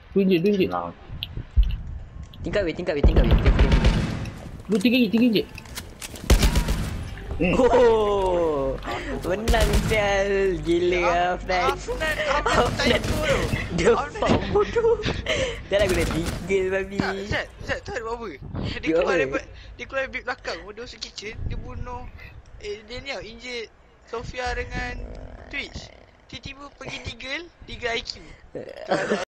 RM2. Nah. Tingkat weh. RM3. Oh, menang sial. Gila lah Fnac. Afnan typo tu. Dia farm bodoh. Dah lah guna 3 babi. Tak, Zat tahu dia buat apa? Dia Dia keluar apa? daripada dia keluar dari belakang, dia masuk kitchen, dia bunuh dia ni tau, injet Sofia dengan Twitch. Tiba-tiba pergi Deagle IQ.